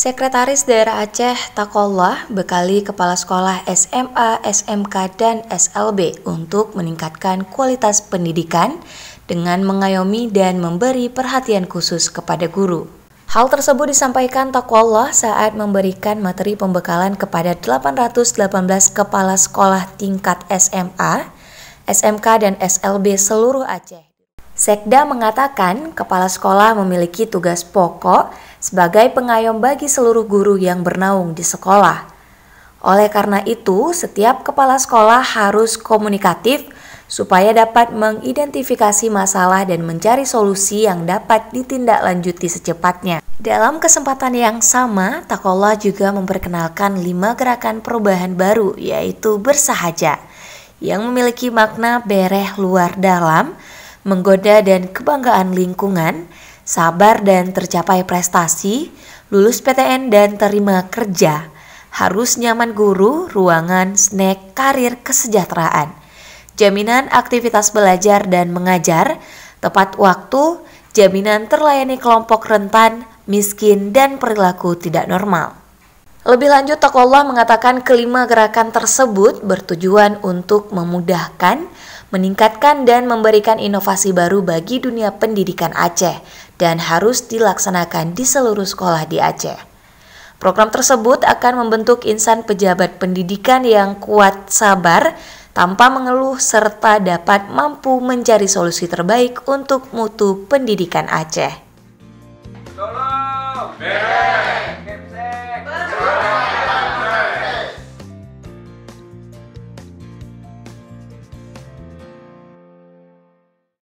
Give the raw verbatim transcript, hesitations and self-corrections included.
Sekretaris Daerah Aceh Takollah bekali kepala sekolah S M A, S M K, dan S L B untuk meningkatkan kualitas pendidikan dengan mengayomi dan memberi perhatian khusus kepada guru. Hal tersebut disampaikan Takollah saat memberikan materi pembekalan kepada delapan ratus delapan belas kepala sekolah tingkat S M A, S M K, dan S L B seluruh Aceh. Sekda mengatakan kepala sekolah memiliki tugas pokok sebagai pengayom bagi seluruh guru yang bernaung di sekolah. Oleh karena itu, setiap kepala sekolah harus komunikatif supaya dapat mengidentifikasi masalah dan mencari solusi yang dapat ditindaklanjuti secepatnya. Dalam kesempatan yang sama, Takollah juga memperkenalkan lima gerakan perubahan baru, yaitu bersahaja, yang memiliki makna bereh luar dalam, menggoda dan kebanggaan lingkungan, sabar dan tercapai prestasi, lulus P T N dan terima kerja, harus nyaman guru, ruangan, snack, karir, kesejahteraan, jaminan aktivitas belajar dan mengajar, tepat waktu, jaminan terlayani kelompok rentan, miskin, dan perilaku tidak normal. Lebih lanjut, Takollah mengatakan kelima gerakan tersebut bertujuan untuk memudahkan, meningkatkan, dan memberikan inovasi baru bagi dunia pendidikan Aceh dan harus dilaksanakan di seluruh sekolah di Aceh. Program tersebut akan membentuk insan pejabat pendidikan yang kuat, sabar, tanpa mengeluh, serta dapat mampu mencari solusi terbaik untuk mutu pendidikan Aceh. Solo,